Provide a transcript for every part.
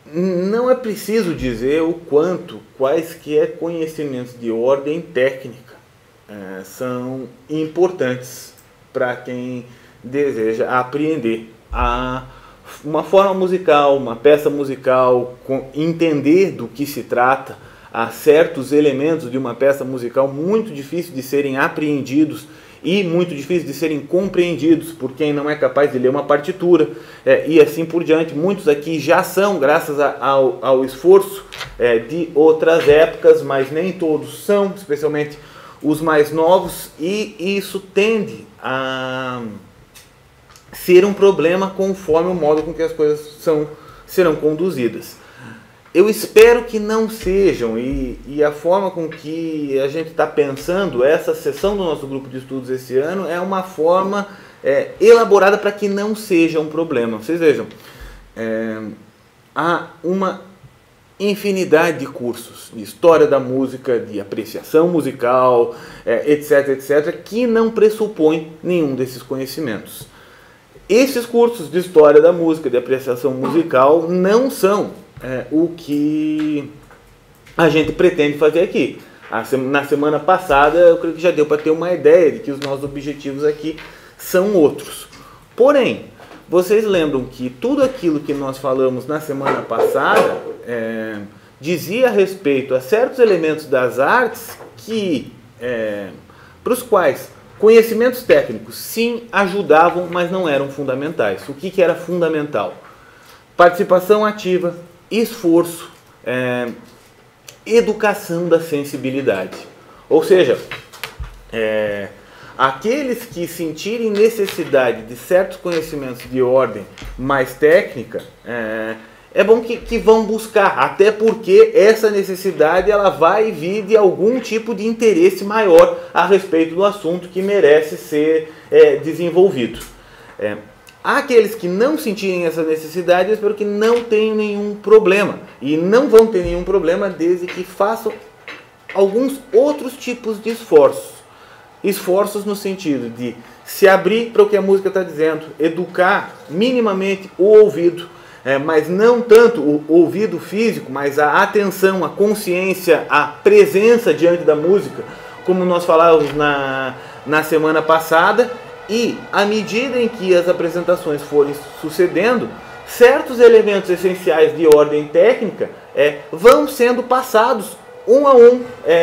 não é preciso dizer o quanto quaisquer conhecimentos de ordem técnica são importantes para quem deseja apreender uma forma musical, uma peça musical, entender do que se trata. Há certos elementos de uma peça musical muito difíceis de serem apreendidos e muito difíceis de serem compreendidos por quem não é capaz de ler uma partitura, e assim por diante. Muitos aqui já são, graças ao esforço de outras épocas, mas nem todos são, especialmente os mais novos, e isso tende a ser um problema conforme o modo com que as coisas serão conduzidas. Eu espero que não sejam, e a forma com que a gente está pensando essa sessão do nosso grupo de estudos esse ano é uma forma elaborada para que não seja um problema. Vocês vejam, há uma infinidade de cursos de história da música, de apreciação musical, etc, etc, que não pressupõem nenhum desses conhecimentos. Esses cursos de história da música, de apreciação musical, não são o que a gente pretende fazer aqui. Na semana passada, eu creio que já deu para ter uma ideia de que os nossos objetivos aqui são outros. Porém, vocês lembram que tudo aquilo que nós falamos na semana passada dizia respeito a certos elementos das artes para os quais conhecimentos técnicos sim ajudavam, mas não eram fundamentais. O que era fundamental? Participação ativa, esforço, educação da sensibilidade. Ou seja, aqueles que sentirem necessidade de certos conhecimentos de ordem mais técnica, é bom que vão buscar, até porque essa necessidade ela vai vir de algum tipo de interesse maior a respeito do assunto que merece ser desenvolvido. Há aqueles que não sentirem essa necessidade, eu espero que não tenham nenhum problema. E não vão ter nenhum problema desde que façam alguns outros tipos de esforços. Esforços no sentido de se abrir para o que a música está dizendo, educar minimamente o ouvido, mas não tanto o ouvido físico, mas a atenção, a consciência, a presença diante da música, como nós falávamos na semana passada. E, à medida em que as apresentações forem sucedendo, certos elementos essenciais de ordem técnica vão sendo passados um a um,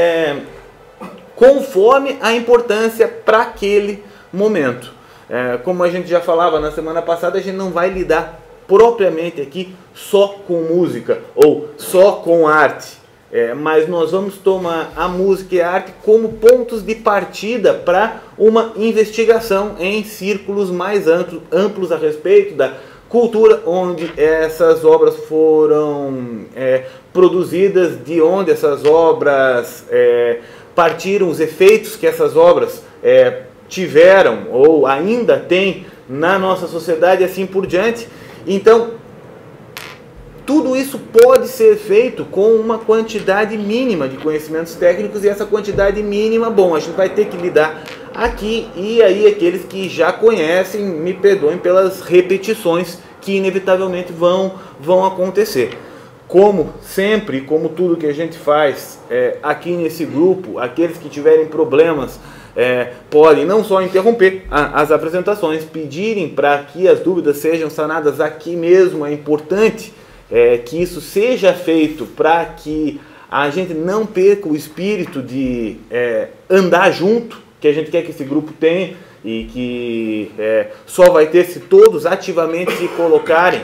conforme a importância para aquele momento. Como a gente já falava na semana passada, a gente não vai lidar propriamente aqui só com música ou só com arte. Mas nós vamos tomar a música e a arte como pontos de partida para uma investigação em círculos mais amplos a respeito da cultura onde essas obras foram produzidas, de onde essas obras partiram, os efeitos que essas obras tiveram ou ainda têm na nossa sociedade e assim por diante. Então, tudo isso pode ser feito com uma quantidade mínima de conhecimentos técnicos, e essa quantidade mínima, a gente vai ter que lidar aqui, e aí aqueles que já conhecem, me perdoem pelas repetições que inevitavelmente vão acontecer. Como sempre, como tudo que a gente faz aqui nesse grupo, aqueles que tiverem problemas podem não só interromper as apresentações, pedirem para que as dúvidas sejam sanadas aqui mesmo. É importante que isso seja feito para que a gente não perca o espírito de andar junto, que a gente quer que esse grupo tenha, e que só vai ter se todos ativamente se colocarem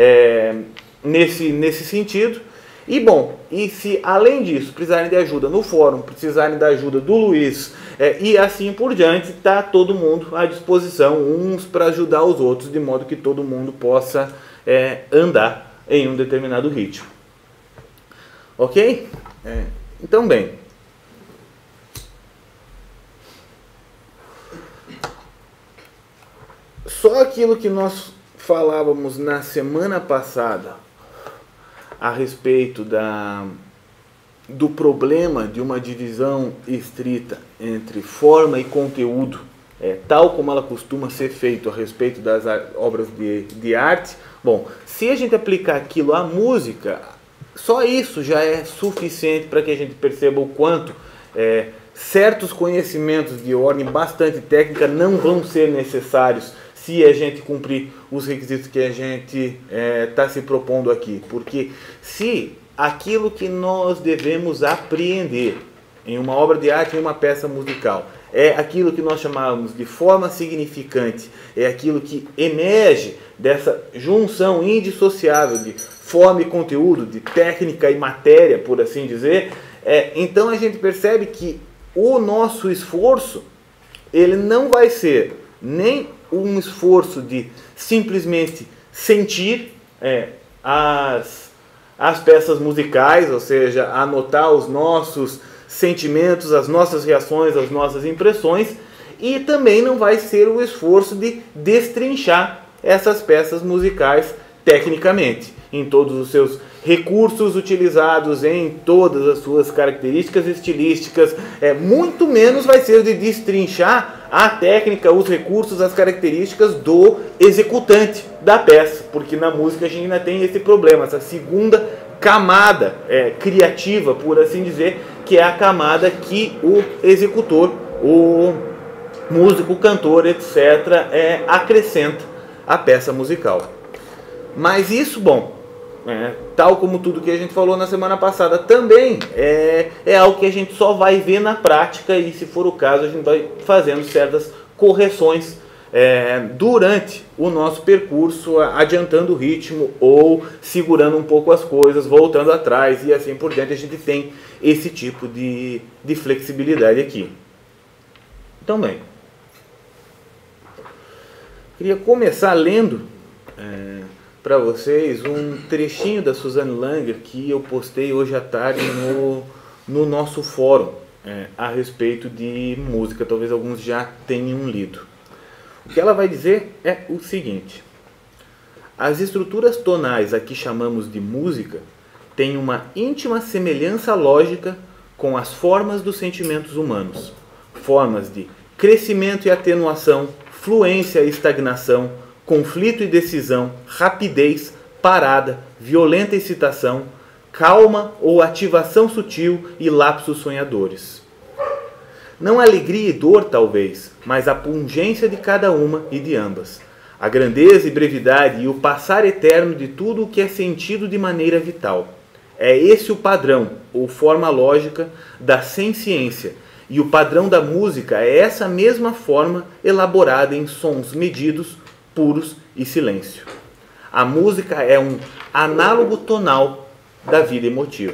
nesse sentido. E se além disso precisarem de ajuda no fórum, precisarem da ajuda do Luiz e assim por diante, está todo mundo à disposição, uns para ajudar os outros, de modo que todo mundo possa andar em um determinado ritmo. Ok? Então, bem. Só aquilo que nós falávamos na semana passada a respeito do problema de uma divisão estrita entre forma e conteúdo tal como ela costuma ser feita a respeito das obras de arte, bom, se a gente aplicar aquilo à música, só isso já é suficiente para que a gente perceba o quanto certos conhecimentos de ordem bastante técnica não vão ser necessários se a gente cumprir os requisitos que a gente está se propondo aqui. Porque se aquilo que nós devemos apreender em uma obra de arte, em uma peça musical, é aquilo que nós chamamos de forma significante, é aquilo que emerge dessa junção indissociável de forma e conteúdo, de técnica e matéria, por assim dizer, então a gente percebe que o nosso esforço, ele não vai ser nem um esforço de simplesmente sentir as peças musicais, ou seja, anotar os nossos sentimentos, as nossas reações, as nossas impressões, e também não vai ser o esforço de destrinchar essas peças musicais tecnicamente, em todos os seus recursos utilizados, em todas as suas características estilísticas, muito menos vai ser de destrinchar a técnica, os recursos, as características do executante da peça, porque na música a gente ainda tem esse problema, essa segunda camada criativa, por assim dizer, que é a camada que o executor, o músico, o cantor, etc., acrescenta à peça musical. Mas isso, bom, tal como tudo que a gente falou na semana passada, também é algo que a gente só vai ver na prática e, se for o caso, a gente vai fazendo certas correções durante o nosso percurso, adiantando o ritmo ou segurando um pouco as coisas, voltando atrás e assim por diante. A gente tem esse tipo de flexibilidade aqui. Então, bem, queria começar lendo para vocês um trechinho da Suzanne Langer que eu postei hoje à tarde no nosso fórum a respeito de música. Talvez alguns já tenham lido. O que ela vai dizer é o seguinte: as estruturas tonais a que chamamos de música têm uma íntima semelhança lógica com as formas dos sentimentos humanos, formas de crescimento e atenuação, fluência e estagnação, conflito e decisão, rapidez, parada, violenta excitação, calma ou ativação sutil e lapsos sonhadores. Não alegria e dor, talvez, mas a pungência de cada uma e de ambas. A grandeza e brevidade e o passar eterno de tudo o que é sentido de maneira vital. É esse o padrão, ou forma lógica, da senciência, e o padrão da música é essa mesma forma elaborada em sons medidos, puros e silêncio. A música é um análogo tonal da vida emotiva.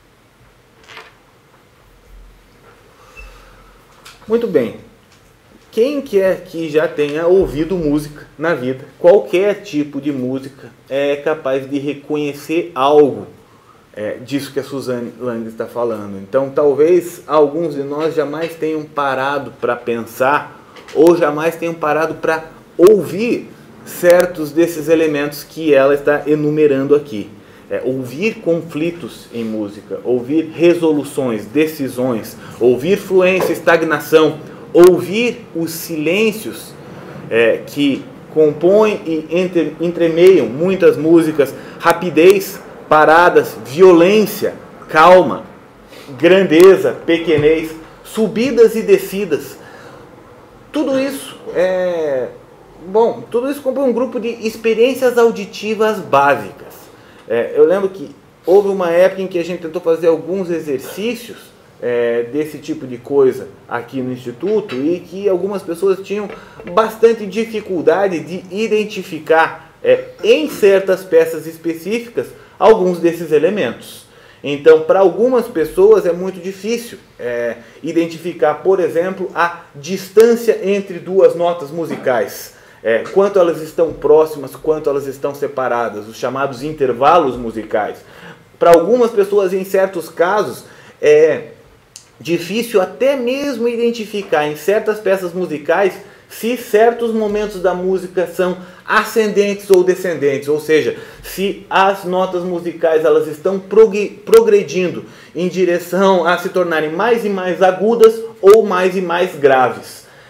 Muito bem. Quem quer que já tenha ouvido música na vida, qualquer tipo de música, é capaz de reconhecer algo disso que a Suzanne Langer está falando. Então, talvez alguns de nós jamais tenham parado para pensar ou jamais tenham parado para ouvir certos desses elementos que ela está enumerando aqui. Ouvir conflitos em música, ouvir resoluções, decisões, ouvir fluência, estagnação, ouvir os silêncios que compõem e entremeiam muitas músicas, rapidez, paradas, violência, calma, grandeza, pequenez, subidas e descidas. Tudo isso tudo isso compõe um grupo de experiências auditivas básicas. Eu lembro que houve uma época em que a gente tentou fazer alguns exercícios desse tipo de coisa aqui no Instituto e que algumas pessoas tinham bastante dificuldade de identificar em certas peças específicas alguns desses elementos. Então, para algumas pessoas é muito difícil identificar, por exemplo, a distância entre duas notas musicais. Quanto elas estão próximas, quanto elas estão separadas, os chamados intervalos musicais. Para algumas pessoas, em certos casos, é difícil até mesmo identificar em certas peças musicais se certos momentos da música são ascendentes ou descendentes, ou seja, se as notas musicais elas estão progredindo em direção a se tornarem mais e mais agudas ou mais e mais graves.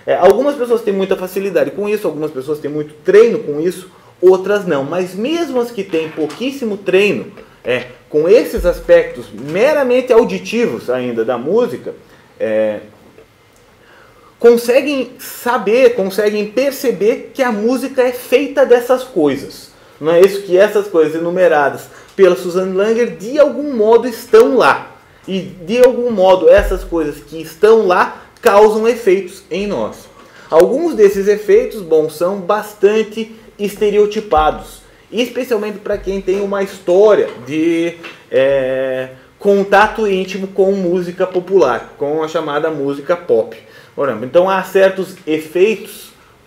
Algumas pessoas têm muita facilidade com isso, algumas pessoas têm muito treino com isso, outras não. Mas mesmo as que têm pouquíssimo treino com esses aspectos meramente auditivos ainda da música, conseguem saber, conseguem perceber que a música é feita dessas coisas. Não é isso que essas coisas enumeradas pela Susanne Langer de algum modo estão lá. E de algum modo essas coisas que estão lá causam efeitos em nós. Alguns desses efeitos, são bastante estereotipados, especialmente para quem tem uma história de contato íntimo com música popular, com a chamada música pop. Então há certos efeitos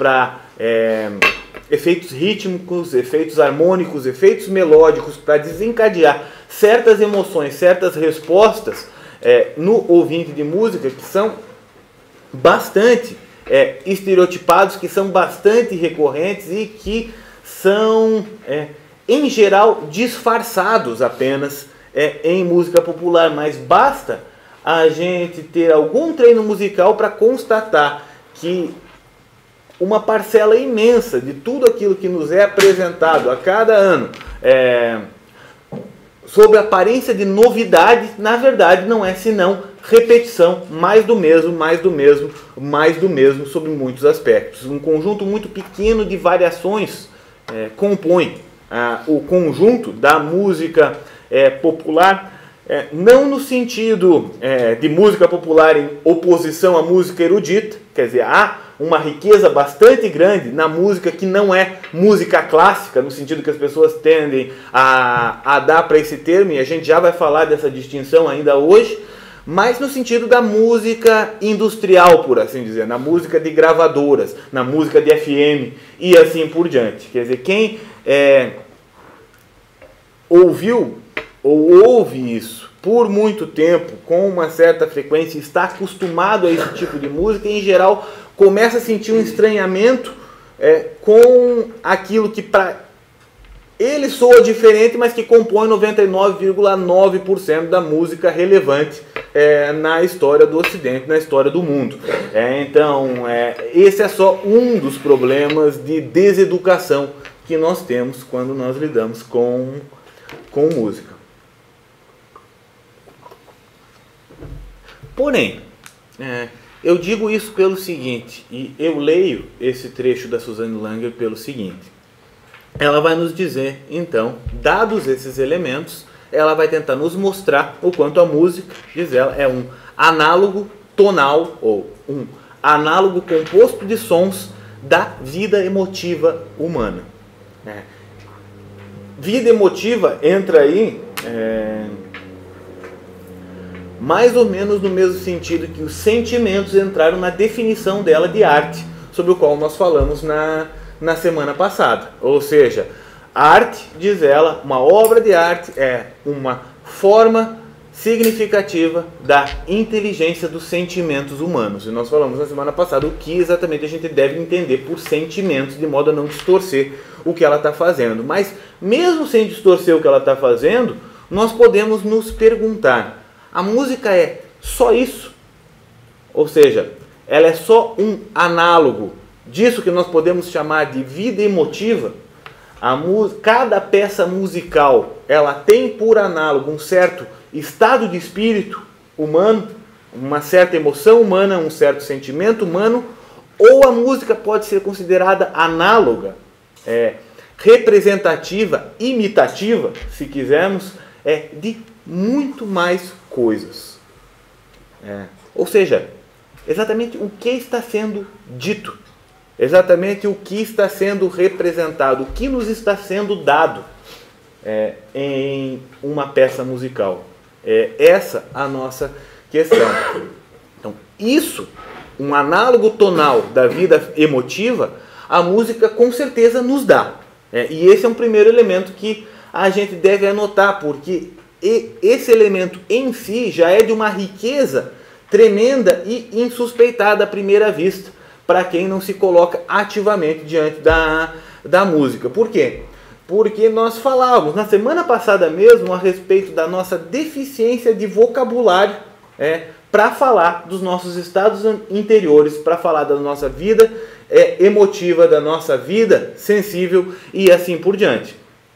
efeitos rítmicos, efeitos harmônicos, efeitos melódicos para desencadear certas emoções, certas respostas no ouvinte de música que são bastante estereotipados, que são bastante recorrentes e que são, em geral, disfarçados apenas em música popular. Mas basta a gente ter algum treino musical para constatar que uma parcela imensa de tudo aquilo que nos é apresentado a cada ano, sob a aparência de novidade, na verdade não é senão repetição, mais do mesmo, mais do mesmo, mais do mesmo, sobre muitos aspectos. Um conjunto muito pequeno de variações compõe o conjunto da música popular, não no sentido de música popular em oposição à música erudita, quer dizer, há uma riqueza bastante grande na música que não é música clássica, no sentido que as pessoas tendem a dar para esse termo, e a gente já vai falar dessa distinção ainda hoje, mas no sentido da música industrial, por assim dizer, na música de gravadoras, na música de FM e assim por diante. Quer dizer, quem ouviu ou ouve isso por muito tempo, com uma certa frequência, está acostumado a esse tipo de música, e em geral começa a sentir um estranhamento com aquilo que para ele soa diferente, mas que compõe 99,9% da música relevante na história do Ocidente, na história do mundo. Então, esse é só um dos problemas de deseducação que nós temos quando nós lidamos com música. Porém, eu digo isso pelo seguinte, e eu leio esse trecho da Susanne Langer pelo seguinte: ela vai nos dizer, então, dados esses elementos, ela vai tentar nos mostrar o quanto a música, diz ela, é um análogo tonal, ou um análogo composto de sons da vida emotiva humana. Vida emotiva entra aí mais ou menos no mesmo sentido que os sentimentos entraram na definição dela de arte, sobre o qual nós falamos na semana passada. Ou seja, a arte, diz ela, uma obra de arte é uma forma significativa da inteligência dos sentimentos humanos. E nós falamos na semana passada o que exatamente a gente deve entender por sentimentos, de modo a não distorcer o que ela está fazendo. Mas, mesmo sem distorcer o que ela está fazendo, nós podemos nos perguntar: a música é só isso? Ou seja, ela é só um análogo disso que nós podemos chamar de vida emotiva? Cada peça musical, ela tem por análogo um certo estado de espírito humano, uma certa emoção humana, um certo sentimento humano, ou a música pode ser considerada análoga, representativa, imitativa, se quisermos, de muito mais coisas. Ou seja, exatamente o que está sendo dito, exatamente o que está sendo representado, o que nos está sendo dado em uma peça musical. Essa a nossa questão. Então, isso, um análogo tonal da vida emotiva, a música com certeza nos dá. E esse é um primeiro elemento que a gente deve anotar, porque esse elemento em si já é de uma riqueza tremenda e insuspeitada à primeira vista, para quem não se coloca ativamente diante da música. Por quê? Porque nós falávamos na semana passada mesmo a respeito da nossa deficiência de vocabulário para falar dos nossos estados interiores, para falar da nossa vida emotiva, da nossa vida sensível e assim por diante.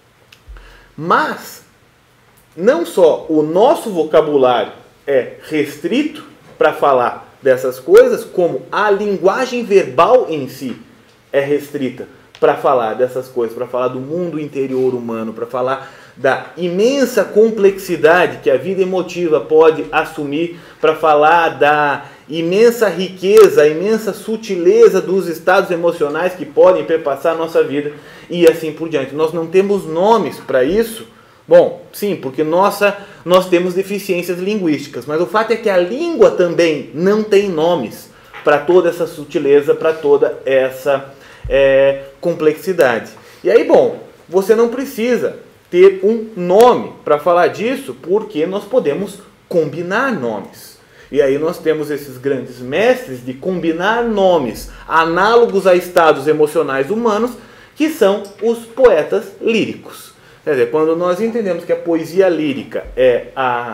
Mas não só o nosso vocabulário é restrito para falar dessas coisas, como a linguagem verbal em si é restrita para falar dessas coisas, para falar do mundo interior humano, para falar da imensa complexidade que a vida emotiva pode assumir, para falar da imensa riqueza, a imensa sutileza dos estados emocionais que podem perpassar a nossa vida e assim por diante. Nós não temos nomes para isso. Bom, sim, porque nós temos deficiências linguísticas, mas o fato é que a língua também não tem nomes para toda essa sutileza, para toda essa complexidade. E aí, bom, você não precisa ter um nome para falar disso, porque nós podemos combinar nomes. E aí nós temos esses grandes mestres de combinar nomes análogos a estados emocionais humanos, que são os poetas líricos. Quer dizer, quando nós entendemos que a poesia lírica é a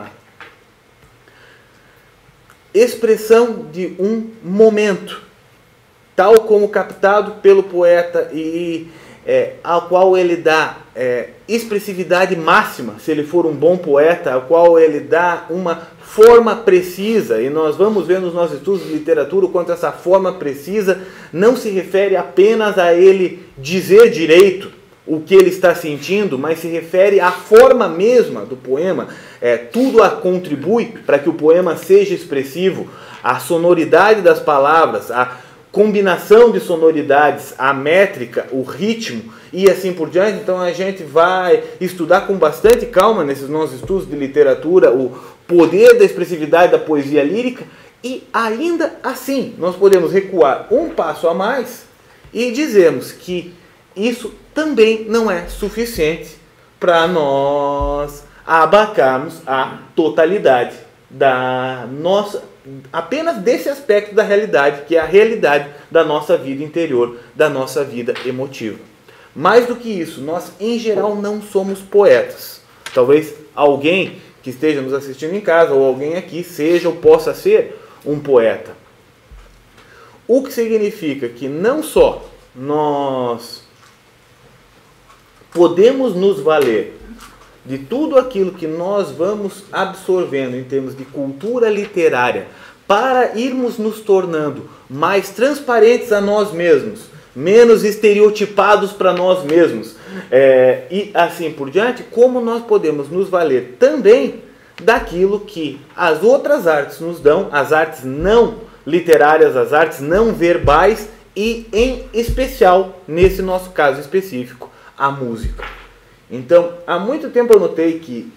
expressão de um momento, tal como captado pelo poeta e ao qual ele dá expressividade máxima, se ele for um bom poeta, ao qual ele dá uma forma precisa, e nós vamos ver nos nossos estudos de literatura o quanto essa forma precisa não se refere apenas a ele dizer direito o que ele está sentindo, mas se refere à forma mesma do poema. Tudo contribui para que o poema seja expressivo, a sonoridade das palavras, a combinação de sonoridades, a métrica, o ritmo e assim por diante. Então a gente vai estudar com bastante calma nesses nossos estudos de literatura o poder da expressividade da poesia lírica, e ainda assim nós podemos recuar um passo a mais e dizermos que isso também não é suficiente para nós abarcarmos a totalidade da nossa, apenas desse aspecto da realidade, que é a realidade da nossa vida interior, da nossa vida emotiva. Mais do que isso, nós em geral não somos poetas. Talvez alguém que esteja nos assistindo em casa, ou alguém aqui, seja ou possa ser um poeta. O que significa que não só nós podemos nos valer de tudo aquilo que nós vamos absorvendo em termos de cultura literária para irmos nos tornando mais transparentes a nós mesmos, menos estereotipados para nós mesmos, e assim por diante, como nós podemos nos valer também daquilo que as outras artes nos dão, as artes não literárias, as artes não verbais e, em especial, nesse nosso caso específico, a música. Então, há muito tempo eu notei que,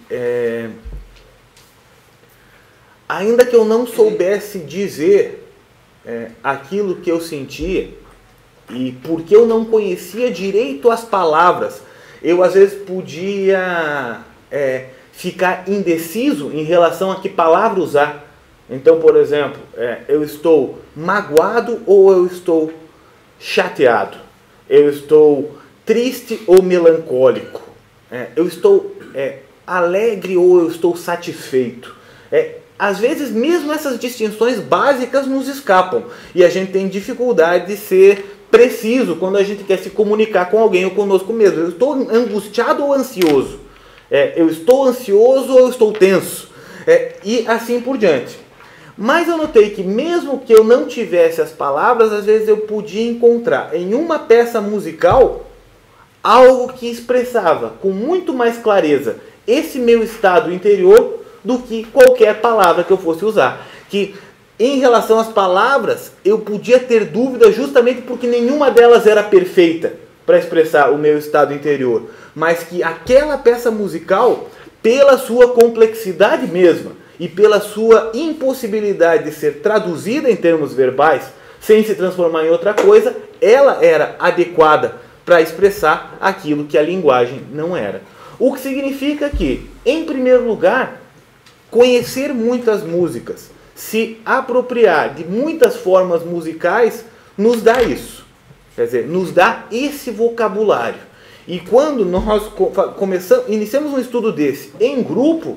ainda que eu não soubesse dizer aquilo que eu sentia, e porque eu não conhecia direito as palavras, eu às vezes podia ficar indeciso em relação a que palavra usar. Então, por exemplo, eu estou magoado ou eu estou chateado? Eu estou triste ou melancólico? Eu estou alegre ou eu estou satisfeito? Às vezes mesmo essas distinções básicas nos escapam e a gente tem dificuldade de ser preciso quando a gente quer se comunicar com alguém ou conosco mesmo. Eu estou angustiado ou ansioso? Eu estou ansioso ou eu estou tenso? E assim por diante. Mas eu notei que mesmo que eu não tivesse as palavras, às vezes eu podia encontrar em uma peça musical algo que expressava com muito mais clareza esse meu estado interior do que qualquer palavra que eu fosse usar. Que em relação às palavras eu podia ter dúvida justamente porque nenhuma delas era perfeita para expressar o meu estado interior. Mas que aquela peça musical, pela sua complexidade mesma e pela sua impossibilidade de ser traduzida em termos verbais, sem se transformar em outra coisa, ela era adequada para expressar aquilo que a linguagem não era. O que significa que, em primeiro lugar, conhecer muitas músicas, se apropriar de muitas formas musicais, nos dá isso. Quer dizer, nos dá esse vocabulário. E quando nós iniciamos um estudo desse em grupo,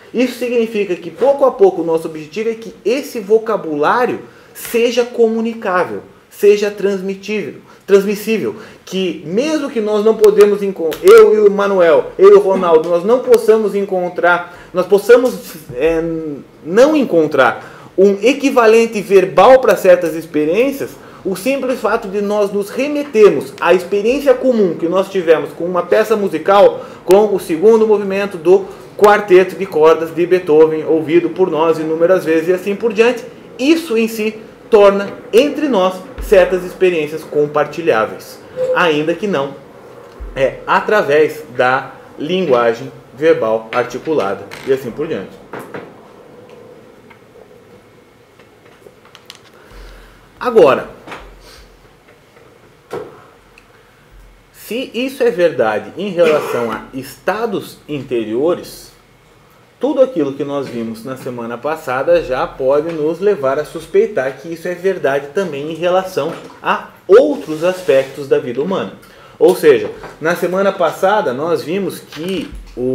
Isso significa que pouco a pouco o nosso objetivo é que esse vocabulário seja comunicável, seja transmissível, que mesmo que nós não podemos encontrar, eu e o Manuel, eu e o Ronaldo, nós não possamos encontrar, nós possamos não encontrar um equivalente verbal para certas experiências, o simples fato de nós nos remetermos à experiência comum que nós tivemos com uma peça musical, com o segundo movimento do quarteto de cordas de Beethoven, ouvido por nós inúmeras vezes e assim por diante, isso em si torna entre nós certas experiências compartilháveis, ainda que não através da linguagem verbal articulada e assim por diante. Agora, se isso é verdade em relação a estados interiores, tudo aquilo que nós vimos na semana passada já pode nos levar a suspeitar que isso é verdade também em relação a outros aspectos da vida humana. Ou seja, na semana passada nós vimos que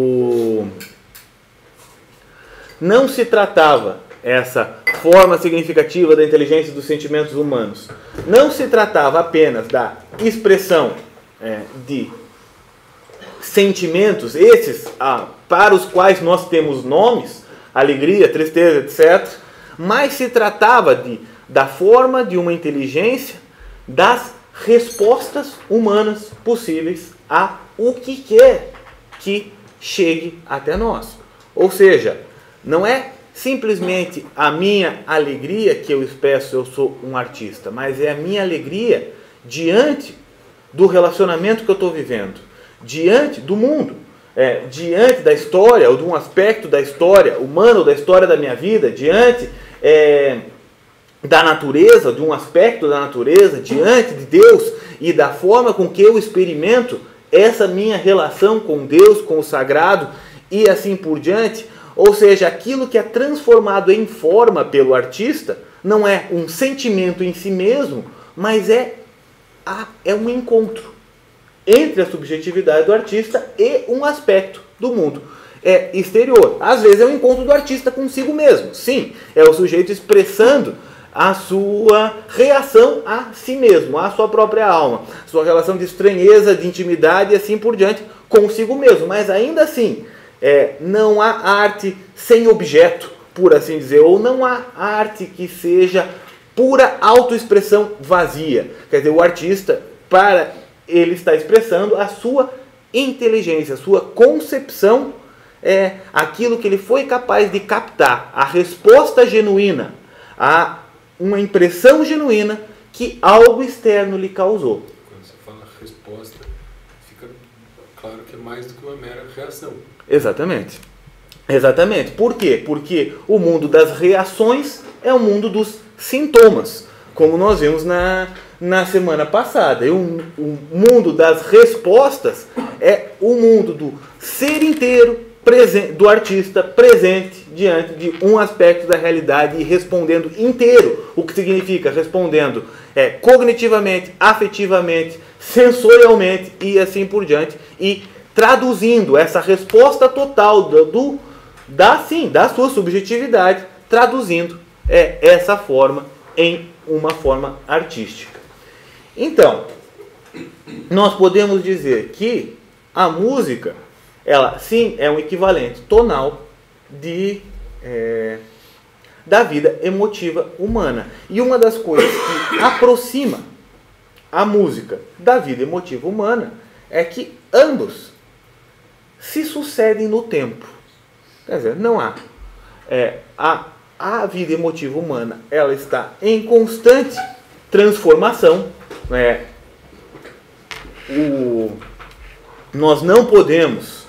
não se tratava essa forma significativa da inteligência e dos sentimentos humanos. Não se tratava apenas da expressão de sentimentos, esses para os quais nós temos nomes, alegria, tristeza, etc. Mas se tratava da forma de uma inteligência, das respostas humanas possíveis a o que quer que chegue até nós. Ou seja, não é simplesmente a minha alegria que eu expresso, eu sou um artista, mas é a minha alegria diante do relacionamento que eu estou vivendo, diante do mundo, diante da história, ou de um aspecto da história humana, ou da história da minha vida, diante da natureza, de um aspecto da natureza, diante de Deus e da forma com que eu experimento essa minha relação com Deus, com o sagrado e assim por diante. Ou seja, aquilo que é transformado em forma pelo artista não é um sentimento em si mesmo, mas é um encontro entre a subjetividade do artista e um aspecto do mundo exterior. Às vezes é um encontro do artista consigo mesmo. Sim, é o sujeito expressando a sua reação a si mesmo, a sua própria alma, sua relação de estranheza, de intimidade e assim por diante consigo mesmo. Mas ainda assim, não há arte sem objeto, por assim dizer, ou não há arte que seja pura autoexpressão vazia. Quer dizer, o artista, para ele está expressando a sua inteligência, a sua concepção, aquilo que ele foi capaz de captar, a resposta genuína, a uma impressão genuína que algo externo lhe causou. Quando você fala resposta, fica claro que é mais do que uma mera reação. Exatamente. Exatamente. Por quê? Porque o mundo das reações é o mundo dos sintomas, como nós vimos na semana passada. E o mundo das respostas é o mundo do ser inteiro, do artista presente diante de um aspecto da realidade e respondendo inteiro, o que significa respondendo cognitivamente, afetivamente, sensorialmente e assim por diante, e traduzindo essa resposta total da sua subjetividade, traduzindo essa forma em uma forma artística. Então, nós podemos dizer que a música, ela sim é um equivalente tonal da vida emotiva humana. E uma das coisas que aproxima a música da vida emotiva humana é que ambos se sucedem no tempo. Quer dizer, não há. A vida emotiva humana, ela está em constante transformação. Nós não podemos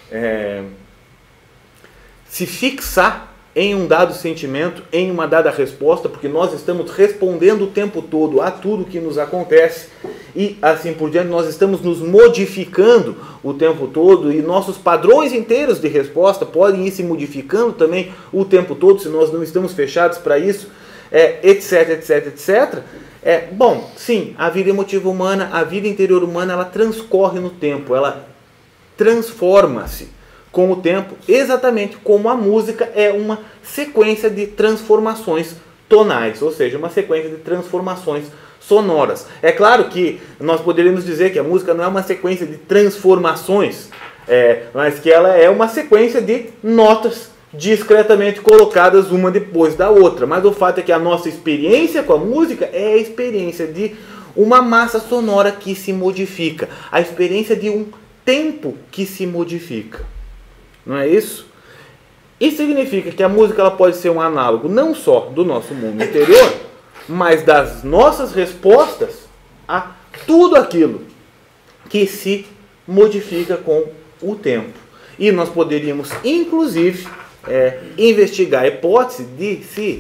se fixar em um dado sentimento, em uma dada resposta, porque nós estamos respondendo o tempo todo a tudo que nos acontece e assim por diante. Nós estamos nos modificando o tempo todo e nossos padrões inteiros de resposta podem ir se modificando também o tempo todo, se nós não estamos fechados para isso, etc, etc, etc. Bom, sim, a vida emotiva humana, a vida interior humana, ela transcorre no tempo, ela transforma-se com o tempo, exatamente como a música é uma sequência de transformações tonais, ou seja, uma sequência de transformações sonoras. É claro que nós poderíamos dizer que a música não é uma sequência de transformações, mas que ela é uma sequência de notas discretamente colocadas uma depois da outra. Mas o fato é que a nossa experiência com a música é a experiência de uma massa sonora que se modifica, a experiência de um tempo que se modifica. Não é isso? Isso significa que a música ela pode ser um análogo não só do nosso mundo interior, mas das nossas respostas a tudo aquilo que se modifica com o tempo. E nós poderíamos, inclusive, investigar a hipótese de se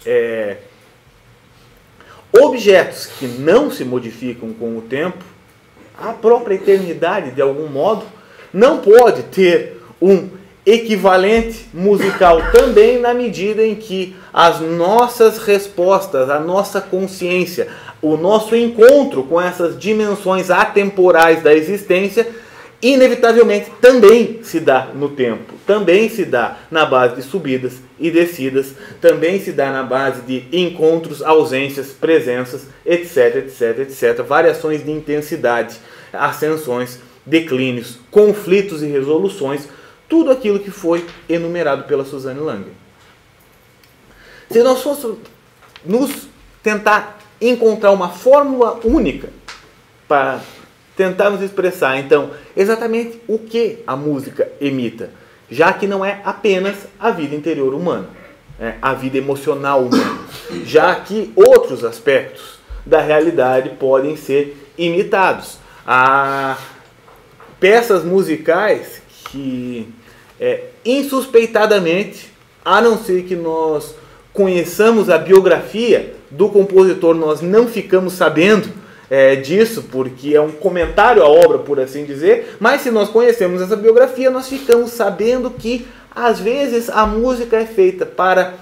objetos que não se modificam com o tempo, a própria eternidade, de algum modo, não pode ter um equivalente musical também, na medida em que as nossas respostas, a nossa consciência, o nosso encontro com essas dimensões atemporais da existência, inevitavelmente também se dá no tempo, também se dá na base de subidas e descidas, também se dá na base de encontros, ausências, presenças, etc, etc, etc, variações de intensidade, ascensões, declínios, conflitos e resoluções, tudo aquilo que foi enumerado pela Suzanne Langer. Se nós fôssemos nos tentar encontrar uma fórmula única para tentarmos expressar, então, exatamente o que a música imita, já que não é apenas a vida interior humana, a vida emocional humana, já que outros aspectos da realidade podem ser imitados. Há peças musicais que, insuspeitadamente, a não ser que nós conheçamos a biografia do compositor, nós não ficamos sabendo disso, porque é um comentário à obra, por assim dizer, mas se nós conhecemos essa biografia, nós ficamos sabendo que, às vezes, a música é feita para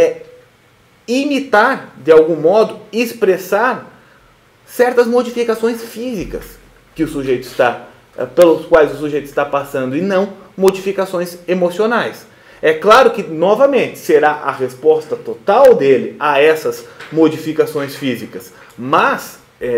imitar, de algum modo, expressar certas modificações físicas que o sujeito pelos quais o sujeito está passando, e não modificações emocionais. É claro que, novamente, será a resposta total dele a essas modificações físicas, mas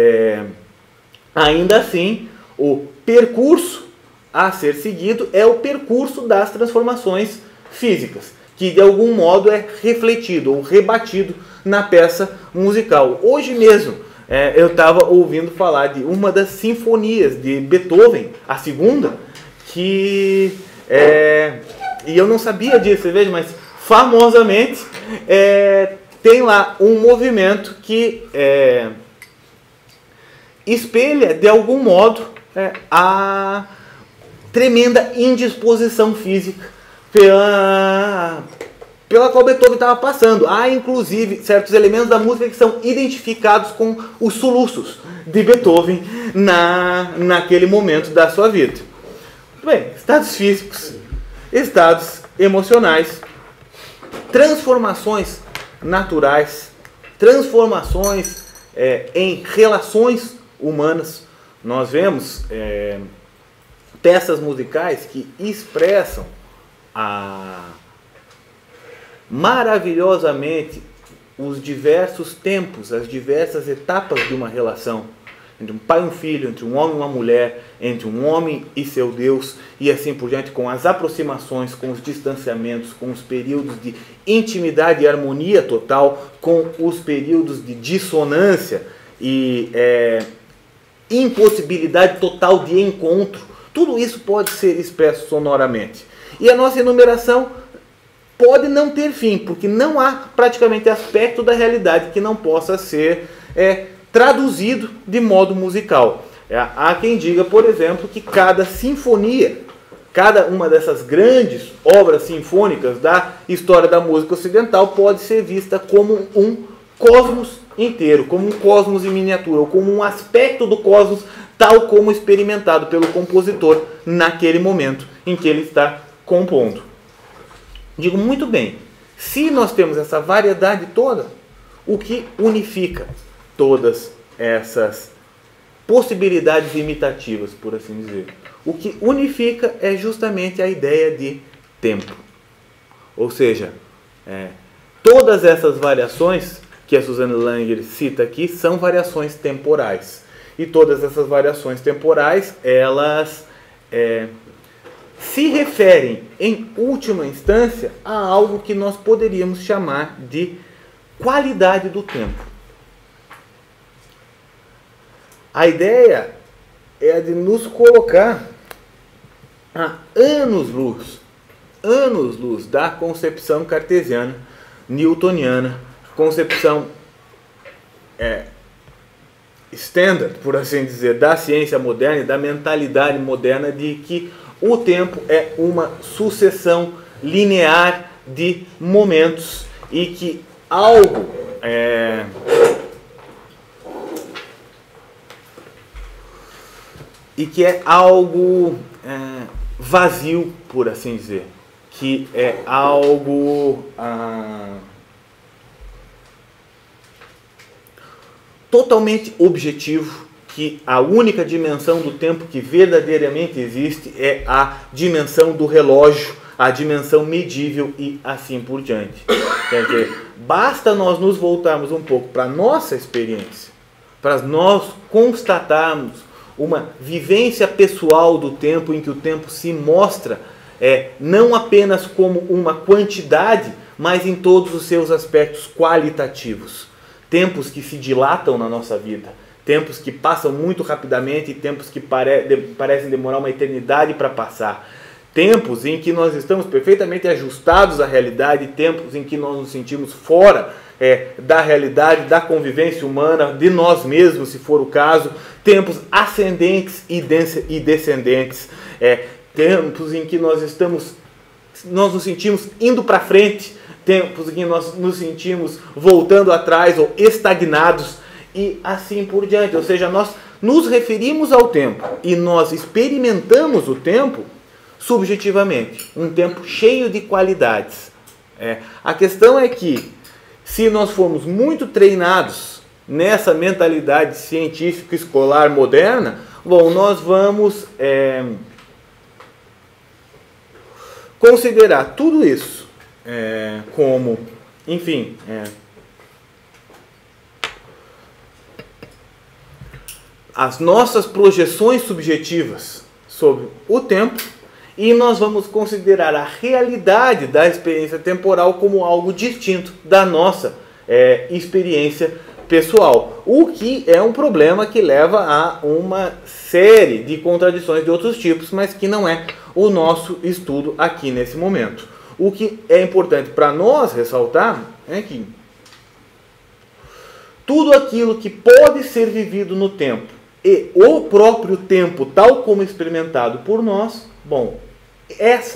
ainda assim, o percurso a ser seguido é o percurso das transformações físicas, que de algum modo é refletido ou rebatido na peça musical. Hoje mesmo, eu estava ouvindo falar de uma das sinfonias de Beethoven, a segunda, que e eu não sabia disso, veja, mas famosamente tem lá um movimento que espelha de algum modo a tremenda indisposição física pela qual Beethoven estava passando. Há inclusive certos elementos da música que são identificados com os soluços de Beethoven naquele momento da sua vida. Muito bem, estados físicos, estados emocionais, transformações naturais, transformações em relações humanas. Nós vemos peças musicais que expressam maravilhosamente os diversos tempos, as diversas etapas de uma relação entre um pai e um filho, entre um homem e uma mulher, entre um homem e seu Deus, e assim por diante, com as aproximações, com os distanciamentos, com os períodos de intimidade e harmonia total, com os períodos de dissonância e impossibilidade total de encontro. Tudo isso pode ser expresso sonoramente. E a nossa enumeração pode não ter fim, porque não há praticamente aspecto da realidade que não possa ser traduzido de modo musical. Há quem diga, por exemplo, que cada sinfonia, cada uma dessas grandes obras sinfônicas da história da música ocidental pode ser vista como um cosmos inteiro, como um cosmos em miniatura, ou como um aspecto do cosmos tal como experimentado pelo compositor naquele momento em que ele está compondo. Digo, muito bem, se nós temos essa variedade toda, o que unifica todas essas possibilidades imitativas, por assim dizer. O que unifica é justamente a ideia de tempo. Ou seja, todas essas variações que a Susanne Langer cita aqui são variações temporais. E todas essas variações temporais, elas se referem, em última instância, a algo que nós poderíamos chamar de qualidade do tempo. A ideia é de nos colocar a anos-luz da concepção cartesiana, newtoniana, concepção standard, por assim dizer, da ciência moderna e da mentalidade moderna de que o tempo é uma sucessão linear de momentos e que algo vazio, por assim dizer, que é algo totalmente objetivo, que a única dimensão do tempo que verdadeiramente existe é a dimensão do relógio, a dimensão medível e assim por diante. Quer dizer, basta nós nos voltarmos um pouco para a nossa experiência, para nós constatarmos uma vivência pessoal do tempo, em que o tempo se mostra não apenas como uma quantidade, mas em todos os seus aspectos qualitativos. Tempos que se dilatam na nossa vida, tempos que passam muito rapidamente e tempos que parecem demorar uma eternidade para passar. Tempos em que nós estamos perfeitamente ajustados à realidade, tempos em que nós nos sentimos fora da realidade, da convivência humana, de nós mesmos, se for o caso. Tempos ascendentes e descendentes. Tempos em que nós nos sentimos indo para frente, tempos em que nós nos sentimos voltando atrás ou estagnados e assim por diante. Ou seja, nós nos referimos ao tempo e nós experimentamos o tempo subjetivamente. Um tempo cheio de qualidades. A questão é que, se nós formos muito treinados nessa mentalidade científica escolar moderna, nós vamos considerar tudo isso como, enfim, as nossas projeções subjetivas sobre o tempo, e nós vamos considerar a realidade da experiência temporal como algo distinto da nossa experiência pessoal. O que é um problema que leva a uma série de contradições de outros tipos, mas que não é o nosso estudo aqui nesse momento. O que é importante para nós ressaltar é que tudo aquilo que pode ser vivido no tempo e o próprio tempo, tal como experimentado por nós, esse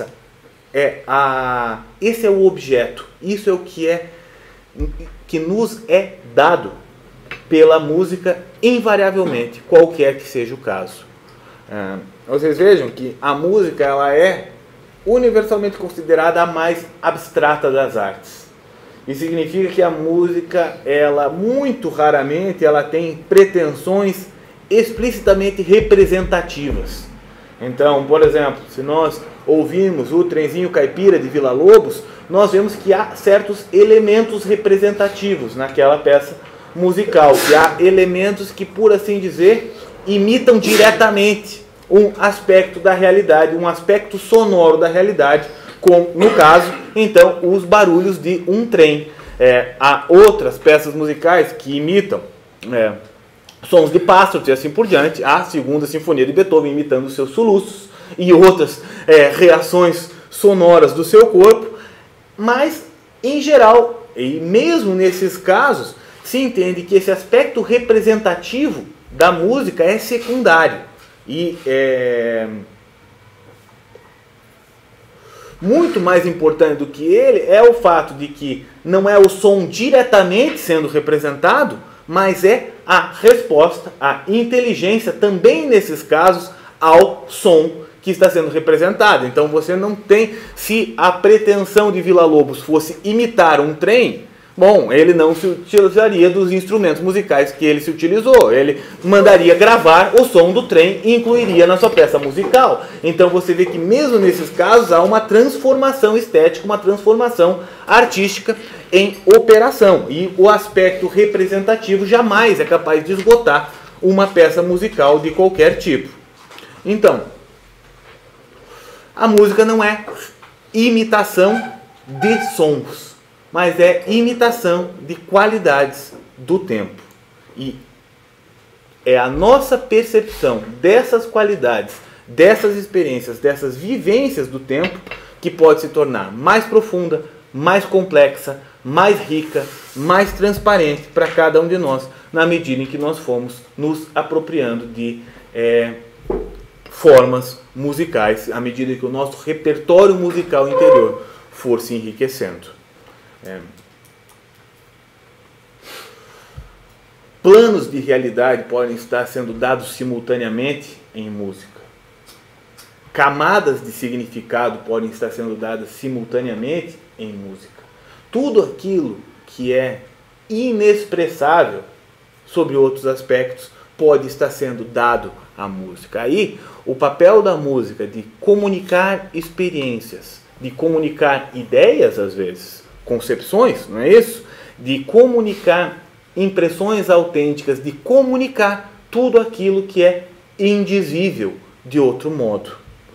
é o objeto, isso é o que nos é dado pela música, invariavelmente, qualquer que seja o caso. Vocês vejam que a música ela é universalmente considerada a mais abstrata das artes. Isso significa que a música, ela muito raramente, ela tem pretensões explicitamente representativas. Então, por exemplo, se nós ouvimos o Trenzinho Caipira de Villa-Lobos, nós vemos que há certos elementos representativos naquela peça musical, que há elementos que, por assim dizer, imitam diretamente um aspecto da realidade, um aspecto sonoro da realidade, como, no caso, então, os barulhos de um trem. Há outras peças musicais que imitam sons de pássaros e assim por diante. A Segunda Sinfonia de Beethoven imitando os seus soluços e outras reações sonoras do seu corpo, mas, em geral, e mesmo nesses casos, se entende que esse aspecto representativo da música é secundário. E muito mais importante do que ele é o fato de que não é o som diretamente sendo representado, mas é a resposta, a inteligência também nesses casos ao som que está sendo representado. Então você não tem, se a pretensão de Villa-Lobos fosse imitar um trem, Bom, ele não se utilizaria dos instrumentos musicais que ele se utilizou. Ele mandaria gravar o som do trem e incluiria na sua peça musical. Então você vê que mesmo nesses casos há uma transformação estética, uma transformação artística em operação. E o aspecto representativo jamais é capaz de esgotar uma peça musical de qualquer tipo. Então, a música não é imitação de sons, mas é imitação de qualidades do tempo. E é a nossa percepção dessas qualidades, dessas experiências, dessas vivências do tempo que pode se tornar mais profunda, mais complexa, mais rica, mais transparente para cada um de nós, na medida em que nós fomos nos apropriando de formas musicais, à medida que o nosso repertório musical interior for se enriquecendo. Planos de realidade podem estar sendo dados simultaneamente em música. Camadas de significado podem estar sendo dadas simultaneamente em música. Tudo aquilo que é inexpressável sobre outros aspectos pode estar sendo dado à música. Aí, o papel da música de comunicar experiências, de comunicar ideias, às vezes, concepções, não é isso? De comunicar impressões autênticas, de comunicar tudo aquilo que é indizível de outro modo.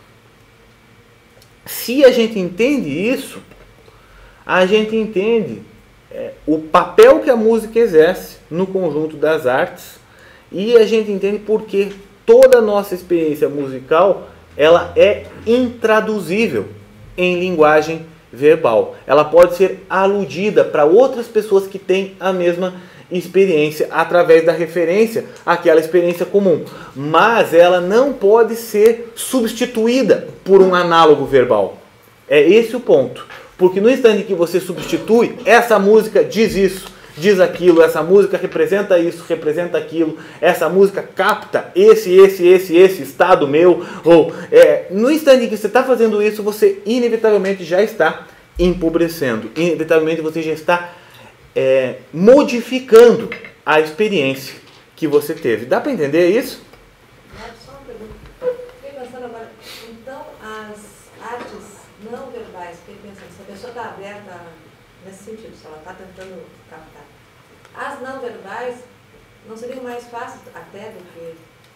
Se a gente entende isso, a gente entende o papel que a música exerce no conjunto das artes e a gente entende porque toda a nossa experiência musical ela é intraduzível em linguagem verbal. Ela pode ser aludida para outras pessoas que têm a mesma experiência através da referência àquela experiência comum. Mas ela não pode ser substituída por um análogo verbal. É esse o ponto. Porque no instante que você substitui, essa música diz isso, diz aquilo, essa música representa isso, representa aquilo, essa música capta esse estado meu, ou no instante que você está fazendo isso, você inevitavelmente já está empobrecendo, inevitavelmente você já está modificando a experiência que você teve. Dá para entender isso? Só uma pergunta. Fiquei pensando agora, então as artes não verbais, fiquei pensando, se a pessoa está aberta nesse sentido, se ela está tentando captar. As não verbais não seriam mais fáceis até do que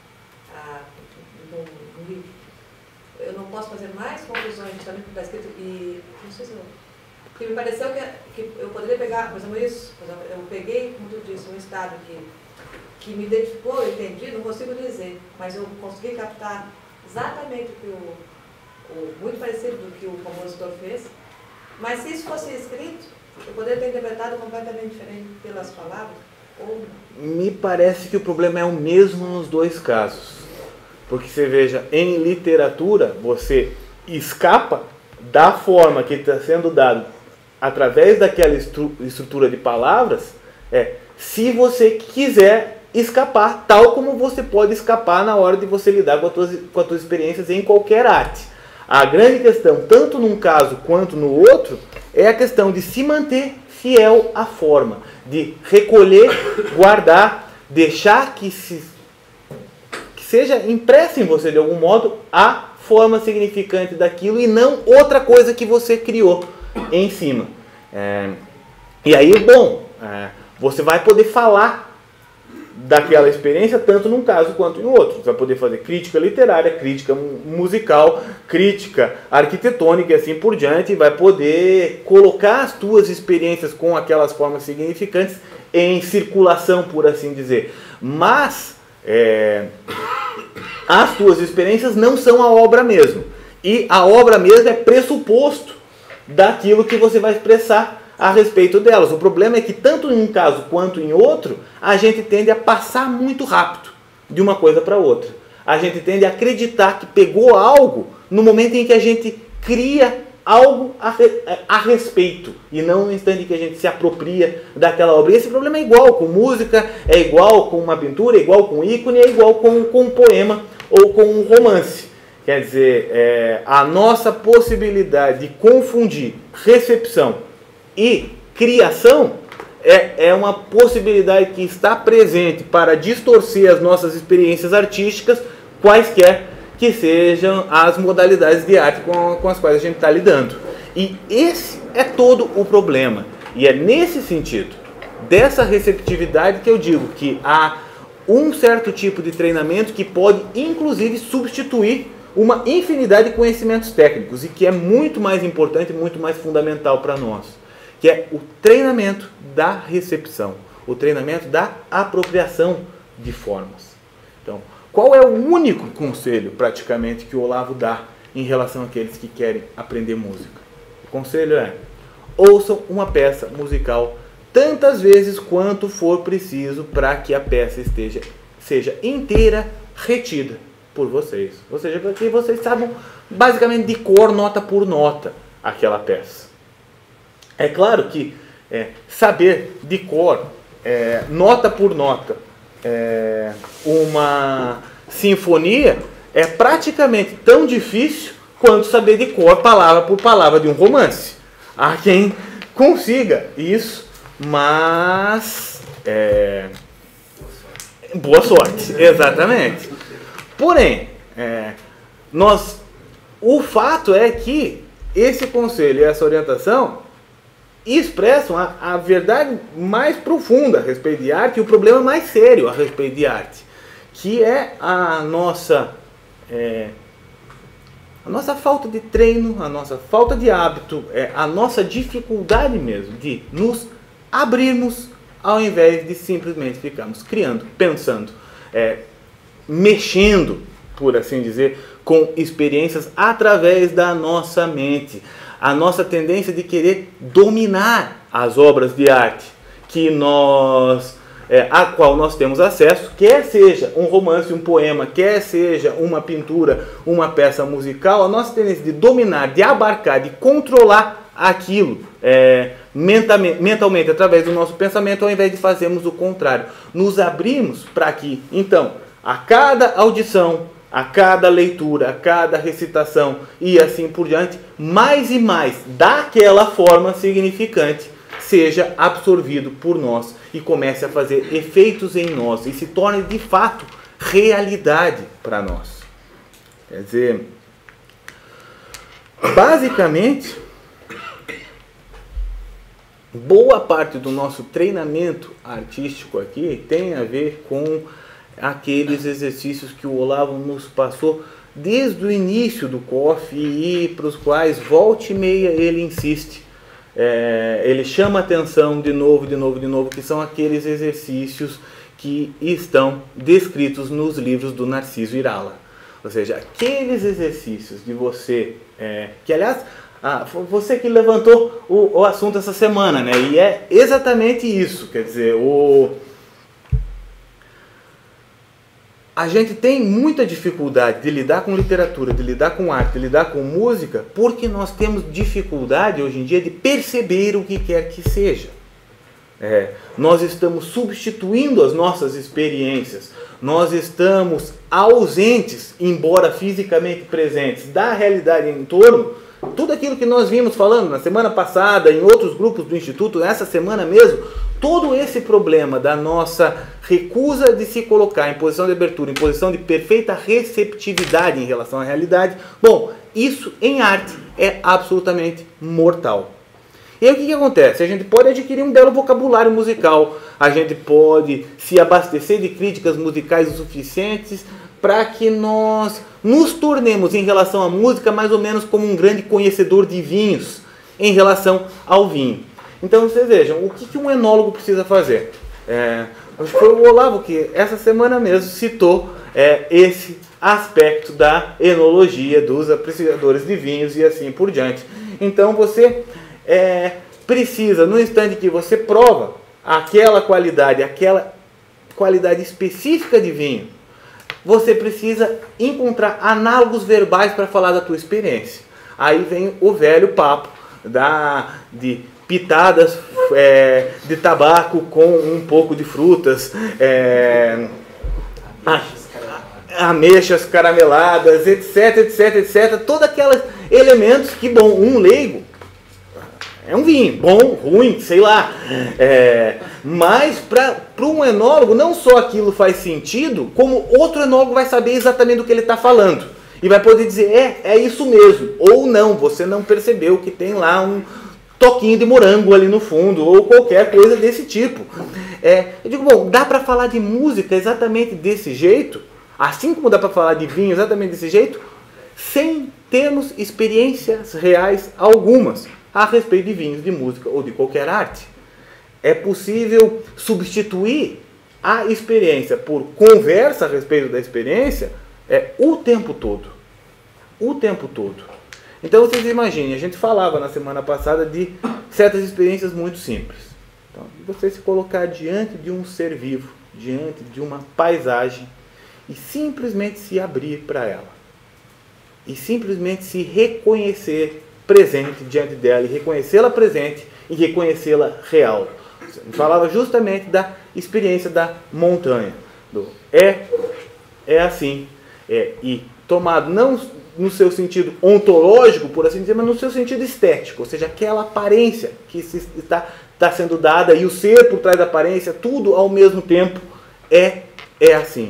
um livro. Eu não posso fazer mais conclusões também porque está escrito e não sei se eu... Porque me pareceu que eu poderia pegar, por exemplo, isso, eu peguei, como tu disse, um estado que me identificou, eu entendi, não consigo dizer, mas eu consegui captar exatamente o que muito parecido do que o compositor fez, mas se isso fosse escrito, eu poderia ter interpretado completamente diferente pelas palavras, ou não. Me parece que o problema é o mesmo nos dois casos. Porque você veja, em literatura, você escapa da forma que está sendo dado através daquela estrutura de palavras, se você quiser escapar, tal como você pode escapar na hora de você lidar com as tuas experiências em qualquer arte. A grande questão, tanto num caso quanto no outro, é a questão de se manter fiel à forma, de recolher, guardar, deixar que seja impressa em você de algum modo a forma significante daquilo e não outra coisa que você criou em cima. E aí, você vai poder falar daquela experiência tanto num caso quanto em outro. Você vai poder fazer crítica literária, crítica musical, crítica arquitetônica e assim por diante, e vai poder colocar as tuas experiências com aquelas formas significantes em circulação, por assim dizer. Mas as tuas experiências não são a obra mesmo. E a obra mesmo é pressuposto daquilo que você vai expressar a respeito delas. O problema é que tanto em um caso quanto em outro, a gente tende a passar muito rápido de uma coisa para outra. A gente tende a acreditar que pegou algo no momento em que a gente cria algo a respeito e não no instante que a gente se apropria daquela obra. E esse problema é igual com música, é igual com uma pintura, é igual com ícone, é igual com um poema ou com um romance. Quer dizer, a nossa possibilidade de confundir recepção e criação é uma possibilidade que está presente para distorcer as nossas experiências artísticas, quaisquer que sejam as modalidades de arte com as quais a gente está lidando. E esse é todo o problema. E é nesse sentido, dessa receptividade, que eu digo que há um certo tipo de treinamento que pode, inclusive, substituir uma infinidade de conhecimentos técnicos e que é muito mais importante e muito mais fundamental para nós, que é o treinamento da recepção, o treinamento da apropriação de formas. Então, qual é o único conselho, praticamente, que o Olavo dá em relação àqueles que querem aprender música? O conselho é: ouçam uma peça musical tantas vezes quanto for preciso para que a peça seja inteira retida por vocês. Ou seja, para que vocês saibam basicamente de cor, nota por nota, aquela peça. É claro que saber de cor, nota por nota, uma sinfonia é praticamente tão difícil quanto saber de cor, palavra por palavra, de um romance. Há quem consiga isso, mas boa sorte, exatamente. Porém, o fato é que esse conselho e essa orientação expressam a verdade mais profunda a respeito de arte e o problema mais sério a respeito de arte, que é a nossa falta de treino, a nossa falta de hábito, a nossa dificuldade mesmo de nos abrirmos ao invés de simplesmente ficarmos criando, pensando, mexendo, por assim dizer, com experiências através da nossa mente. A nossa tendência de querer dominar as obras de arte a qual nós temos acesso, quer seja um romance, um poema, quer seja uma pintura, uma peça musical, a nossa tendência de dominar, de abarcar, de controlar aquilo mentalmente através do nosso pensamento, ao invés de fazermos o contrário. Nos abrimos para que, então, a cada audição, a cada leitura, a cada recitação e assim por diante, mais e mais daquela forma significante seja absorvido por nós e comece a fazer efeitos em nós e se torne de fato realidade para nós. Quer dizer, basicamente, boa parte do nosso treinamento artístico aqui tem a ver com aqueles exercícios que o Olavo nos passou desde o início do COF e para os quais volta e meia ele insiste. Ele chama atenção de novo, que são aqueles exercícios que estão descritos nos livros do Narciso Irala. Ou seja, aqueles exercícios de você, que aliás, você que levantou o assunto essa semana, né? E é exatamente isso, quer dizer, a gente tem muita dificuldade de lidar com literatura, de lidar com arte, de lidar com música, porque nós temos dificuldade hoje em dia de perceber o que quer que seja. Nós estamos substituindo as nossas experiências, nós estamos ausentes, embora fisicamente presentes, da realidade em torno. Tudo aquilo que nós vimos falando na semana passada, em outros grupos do Instituto, essa semana mesmo, todo esse problema da nossa recusa de se colocar em posição de abertura, em posição de perfeita receptividade em relação à realidade, bom, isso em arte é absolutamente mortal. E aí o que acontece? A gente pode adquirir um belo vocabulário musical, a gente pode se abastecer de críticas musicais o suficientes para que nós nos tornemos em relação à música mais ou menos como um grande conhecedor de vinhos em relação ao vinho. Então vocês vejam, o que um enólogo precisa fazer? Acho que foi o Olavo que essa semana mesmo citou esse aspecto da enologia dos apreciadores de vinhos e assim por diante. Então você precisa, no instante que você prova aquela qualidade específica de vinho, você precisa encontrar análogos verbais para falar da tua experiência. Aí vem o velho papo de pitadas de tabaco com um pouco de frutas, ameixas carameladas, etc, etc, etc. Todos aqueles elementos que, bom, um leigo É um vinho, bom, ruim, sei lá. Mas para um enólogo, não só aquilo faz sentido, como outro enólogo vai saber exatamente do que ele está falando. E vai poder dizer, é isso mesmo. Ou não, você não percebeu que tem lá um toquinho de morango ali no fundo, ou qualquer coisa desse tipo. Eu digo, bom, dá para falar de música exatamente desse jeito, assim como dá para falar de vinho exatamente desse jeito, sem termos experiências reais algumas a respeito de vinhos, de música ou de qualquer arte. É possível substituir a experiência por conversa a respeito da experiência o tempo todo. O tempo todo. Então vocês imaginem, a gente falava na semana passada de certas experiências muito simples. Então, você se colocar diante de um ser vivo, diante de uma paisagem e simplesmente se abrir para ela. E simplesmente se reconhecer presente diante dela, e reconhecê-la presente e reconhecê-la real. Falava justamente da experiência da montanha. É assim. E tomado não no seu sentido ontológico, por assim dizer, mas no seu sentido estético. Ou seja, aquela aparência que está sendo dada e o ser por trás da aparência, tudo ao mesmo tempo é assim.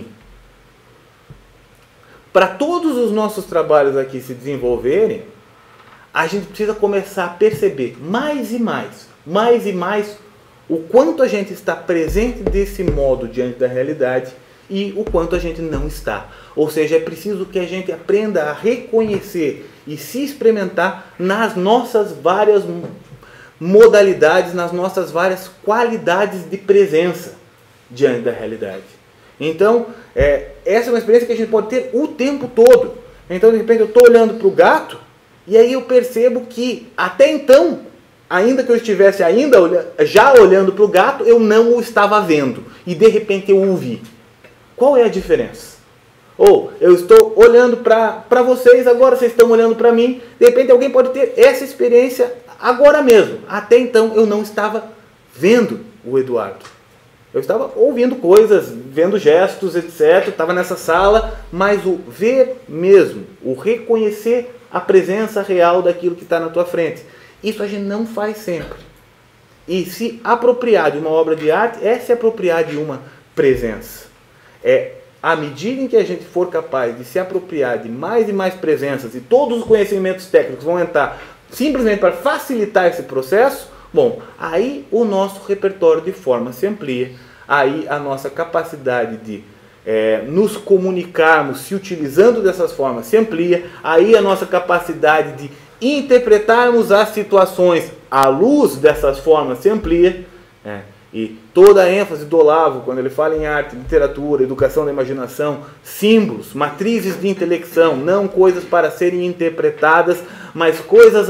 Para todos os nossos trabalhos aqui se desenvolverem, a gente precisa começar a perceber mais e mais o quanto a gente está presente desse modo diante da realidade e o quanto a gente não está. Ou seja, é preciso que a gente aprenda a reconhecer e se experimentar nas nossas várias modalidades, nas nossas várias qualidades de presença diante da realidade. Então, essa é uma experiência que a gente pode ter o tempo todo. Então, de repente, eu estou olhando para o gato e aí eu percebo que, até então, ainda que eu estivesse já olhando para o gato, eu não o estava vendo. E, de repente, eu o vi. Qual é a diferença? Ou, eu estou olhando para vocês, agora vocês estão olhando para mim. De repente, alguém pode ter essa experiência agora mesmo. Até então, eu não estava vendo o Eduardo. Eu estava ouvindo coisas, vendo gestos, etc. Estava nessa sala, mas o ver mesmo, o reconhecer a presença real daquilo que está na tua frente. Isso a gente não faz sempre. E se apropriar de uma obra de arte é se apropriar de uma presença. À medida em que a gente for capaz de se apropriar de mais e mais presenças e todos os conhecimentos técnicos vão entrar simplesmente para facilitar esse processo, bom, aí o nosso repertório de forma se amplia, aí a nossa capacidade de nos comunicarmos se utilizando dessas formas se amplia, aí a nossa capacidade de interpretarmos as situações à luz dessas formas se amplia, e toda a ênfase do Olavo, quando ele fala em arte, literatura, educação da imaginação, símbolos, matrizes de intelecção, não coisas para serem interpretadas, mas coisas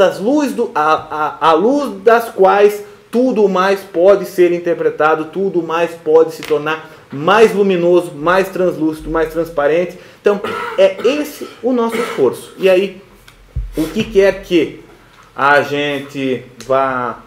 à luz das quais tudo mais pode ser interpretado, tudo mais pode se tornar mais luminoso, mais translúcido, mais transparente. Então, é esse o nosso esforço. E aí, o que quer que a gente vá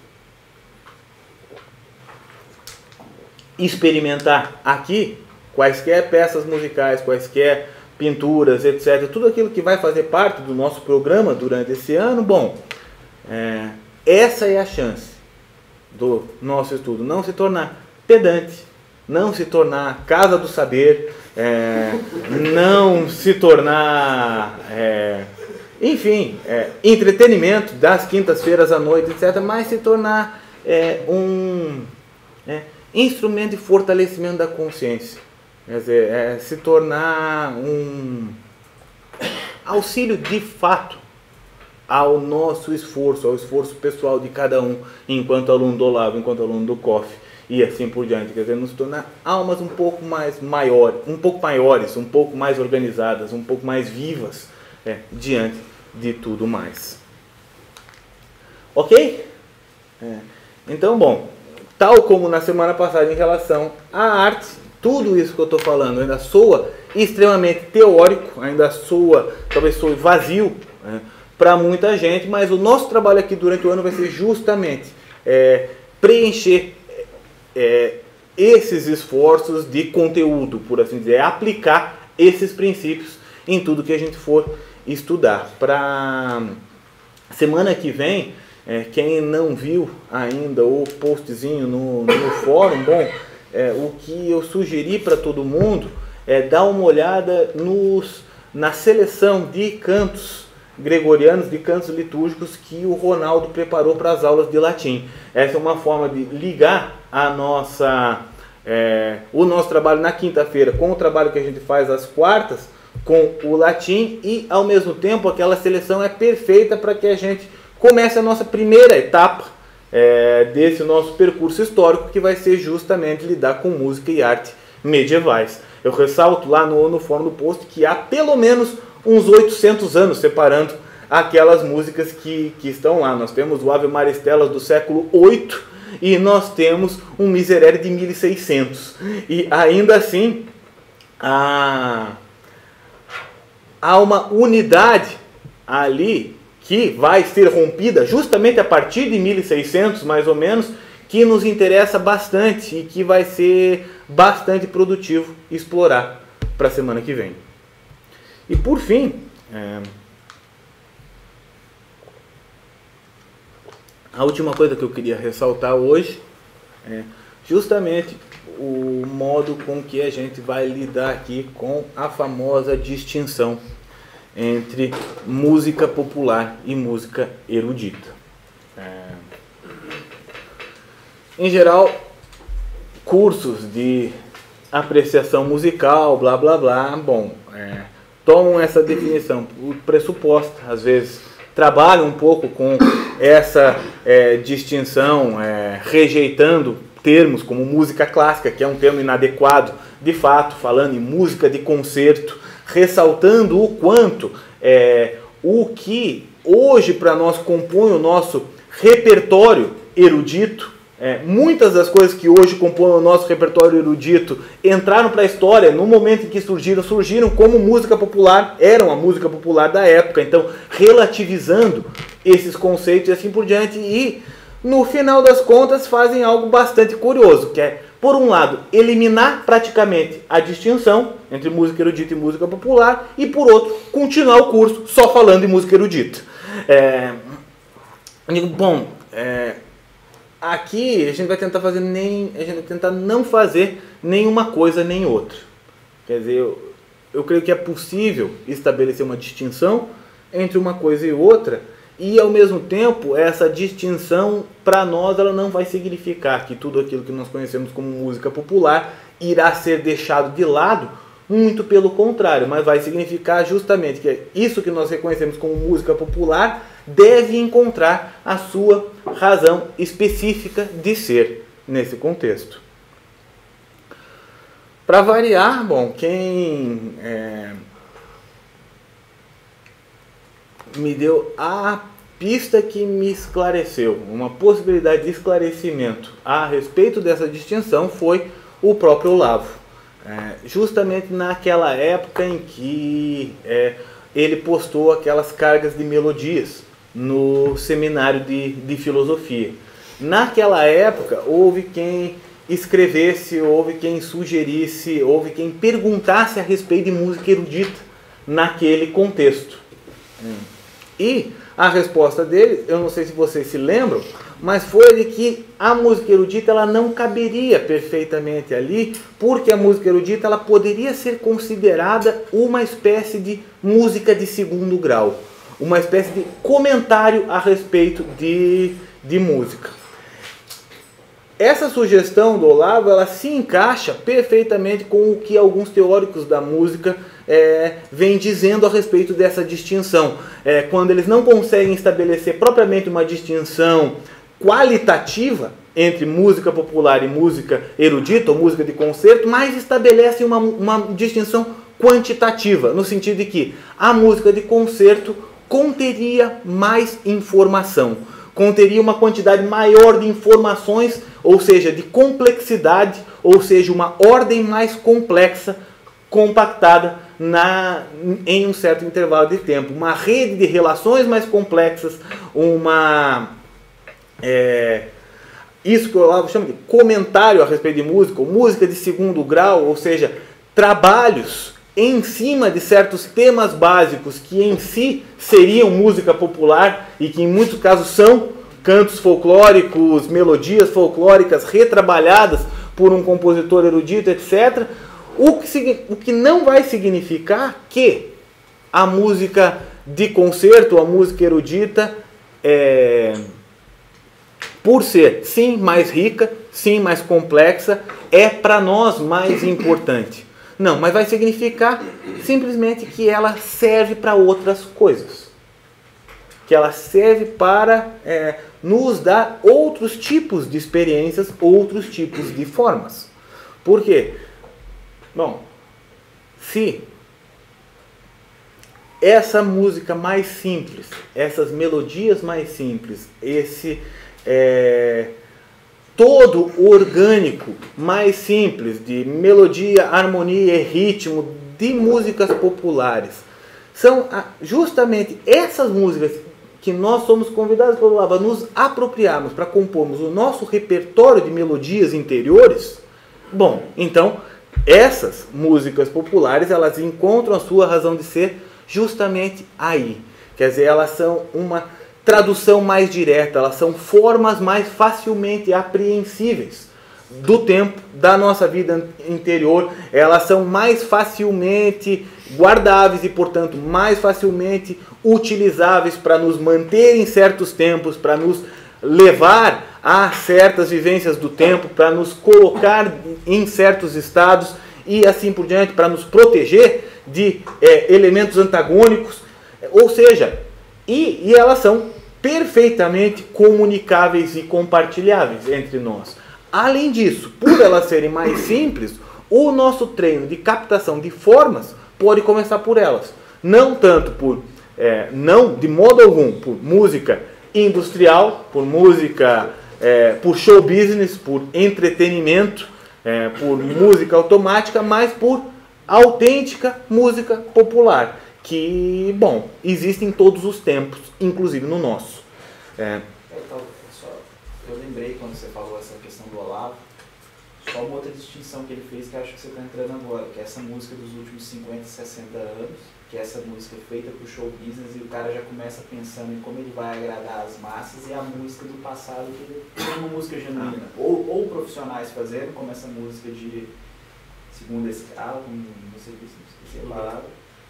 experimentar aqui, quaisquer peças musicais, quaisquer pinturas, etc., tudo aquilo que vai fazer parte do nosso programa durante esse ano, bom, essa é a chance do nosso estudo, não se tornar pedante, não se tornar casa do saber, não se tornar, enfim, entretenimento das quintas-feiras à noite, etc., mas se tornar um instrumento de fortalecimento da consciência. Quer dizer, se tornar um auxílio de fato ao nosso esforço, ao esforço pessoal de cada um, enquanto aluno do Olavo, enquanto aluno do COF, e assim por diante. Quer dizer, nos tornar almas um pouco maiores, um pouco mais organizadas, um pouco mais vivas, diante de tudo mais. Ok? Então, bom, tal como na semana passada em relação à arte, tudo isso que eu estou falando ainda soa extremamente teórico, ainda talvez soe vazio para muita gente, mas o nosso trabalho aqui durante o ano vai ser justamente preencher esses esforços de conteúdo, por assim dizer, aplicar esses princípios em tudo que a gente for estudar. Para semana que vem, Quem não viu ainda o postzinho no fórum, bom, o que eu sugeri para todo mundo é dar uma olhada na seleção de cantos gregorianos, de cantos litúrgicos que o Ronaldo preparou para as aulas de latim. Essa é uma forma de ligar o nosso trabalho na quinta-feira com o trabalho que a gente faz às quartas com o latim, e ao mesmo tempo aquela seleção é perfeita para que a gente comece a nossa primeira etapa desse nosso percurso histórico, que vai ser justamente lidar com música e arte medievais. Eu ressalto lá no fórum do post que há pelo menos uns 800 anos separando aquelas músicas que estão lá. Nós temos o Ave Maristelas do século VIII e nós temos um Miserere de 1600. E ainda assim há uma unidade ali que vai ser rompida justamente a partir de 1600, mais ou menos, que nos interessa bastante e que vai ser bastante produtivo explorar para a semana que vem. E por fim, a última coisa que eu queria ressaltar hoje é justamente o modo com que a gente vai lidar aqui com a famosa distinção entre música popular e música erudita. Em geral, cursos de apreciação musical, blá blá blá, tomam essa definição pressuposta, às vezes trabalham um pouco com essa distinção, rejeitando termos como música clássica, que é um termo inadequado, de fato, falando em música de concerto, ressaltando o quanto o que hoje para nós compõe o nosso repertório erudito. Muitas das coisas que hoje compõem o nosso repertório erudito entraram para a história no momento em que surgiram como música popular, eram a música popular da época, então relativizando esses conceitos e assim por diante, e no final das contas fazem algo bastante curioso, que é, por um lado, eliminar praticamente a distinção entre música erudita e música popular, e por outro, continuar o curso só falando de música erudita. Aqui a gente vai tentar não fazer nenhuma coisa nem outra. Quer dizer, eu creio que é possível estabelecer uma distinção entre uma coisa e outra, e ao mesmo tempo essa distinção para nós ela não vai significar que tudo aquilo que nós conhecemos como música popular irá ser deixado de lado, muito pelo contrário, mas vai significar justamente que isso que nós reconhecemos como música popular deve encontrar a sua razão específica de ser nesse contexto. Para variar, quem me deu a pista que me esclareceu, uma possibilidade de esclarecimento a respeito dessa distinção foi o próprio Olavo. Justamente naquela época em que ele postou aquelas cargas de melodias no seminário de filosofia. Naquela época houve quem escrevesse, houve quem sugerisse, houve quem perguntasse a respeito de música erudita naquele contexto. E a resposta dele, eu não sei se vocês se lembram, mas foi de que a música erudita ela não caberia perfeitamente ali, porque a música erudita ela poderia ser considerada uma espécie de música de segundo grau, uma espécie de comentário a respeito de música. Essa sugestão do Olavo ela se encaixa perfeitamente com o que alguns teóricos da música vêm dizendo a respeito dessa distinção. Quando eles não conseguem estabelecer propriamente uma distinção qualitativa entre música popular e música erudita ou música de concerto, mas estabelecem uma distinção quantitativa, no sentido de que a música de concerto conteria mais informação, conteria uma quantidade maior de informações, ou seja, de complexidade, ou seja, uma ordem mais complexa, compactada em um certo intervalo de tempo. Uma rede de relações mais complexas, isso que o Olavo chama de comentário a respeito de música, ou música de segundo grau, ou seja, trabalhos em cima de certos temas básicos que em si seriam música popular e que em muitos casos são cantos folclóricos, melodias folclóricas retrabalhadas por um compositor erudito, etc. O que não vai significar que a música de concerto, a música erudita, por ser, sim, mais rica, sim, mais complexa, é para nós mais importante. Não, mas vai significar simplesmente que ela serve para outras coisas. Que ela serve para nos dar outros tipos de experiências, outros tipos de formas. Por quê? Bom, se essa música mais simples, essas melodias mais simples, esse todo orgânico mais simples de melodia, harmonia e ritmo de músicas populares, são justamente essas músicas que nós somos convidados pelo Lava a nos apropriarmos para compormos o nosso repertório de melodias interiores. Bom, então essas músicas populares, elas encontram a sua razão de ser justamente aí. Quer dizer, elas são uma tradução mais direta, elas são formas mais facilmente apreensíveis do tempo, da nossa vida interior, elas são mais facilmente guardáveis e, portanto, mais facilmente utilizáveis para nos manter em certos tempos, para nos levar a certas vivências do tempo, para nos colocar em certos estados e assim por diante, para nos proteger de elementos antagônicos, ou seja, e elas são perfeitamente comunicáveis e compartilháveis entre nós. Além disso, por elas serem mais simples, o nosso treino de captação de formas pode começar por elas. Não tanto por, não de modo algum, por música industrial, por música, por show business, por entretenimento, por música automática, mas por autêntica música popular, que, bom, existe em todos os tempos, inclusive no nosso. Eu lembrei quando você falou essa questão do Olavo, só uma outra distinção que ele fez que acho que você está entrando agora, que é essa música dos últimos 50, 60 anos, que é essa música feita para o show business e o cara já começa pensando em como ele vai agradar as massas, e a música do passado, que ele tem uma música genuína, ou profissionais fazendo, como essa música de segunda escala, como você disse, não esqueci a palavra,